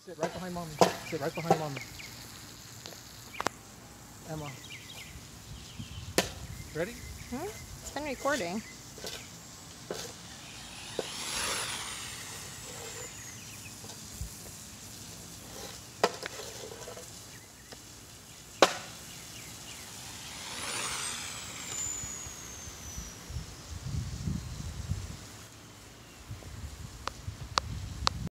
Sit right behind mommy. Sit right behind mommy. Emma. Ready? It's been recording.